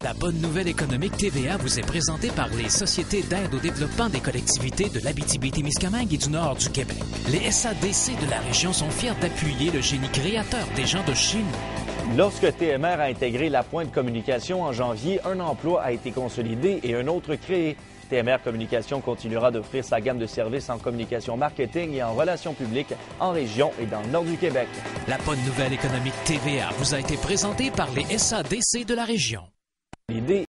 La bonne nouvelle économique TVA vous est présentée par les Sociétés d'aide au développement des collectivités de l'Abitibi-Témiscamingue et du nord du Québec. Les SADC de la région sont fiers d'appuyer le génie créateur des gens de chez nous. Lorsque TMR a intégré La Pointe Communication en janvier, un emploi a été consolidé et un autre créé. TMR Communication continuera d'offrir sa gamme de services en communication marketing et en relations publiques en région et dans le nord du Québec. La bonne nouvelle économique TVA vous a été présentée par les SADC de la région. L'idée